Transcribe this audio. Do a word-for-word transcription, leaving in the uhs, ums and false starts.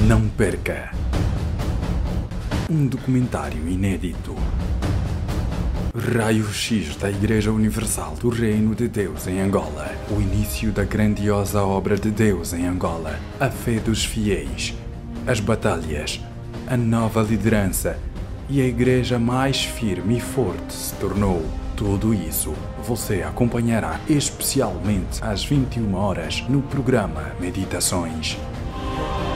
Não perca! Um documentário inédito. Raio-X da Igreja Universal do Reino de Deus em Angola. O início da grandiosa obra de Deus em Angola. A fé dos fiéis. As batalhas. A nova liderança. E a igreja mais firme e forte se tornou. Tudo isso você acompanhará especialmente às vinte e uma horas no programa Meditações.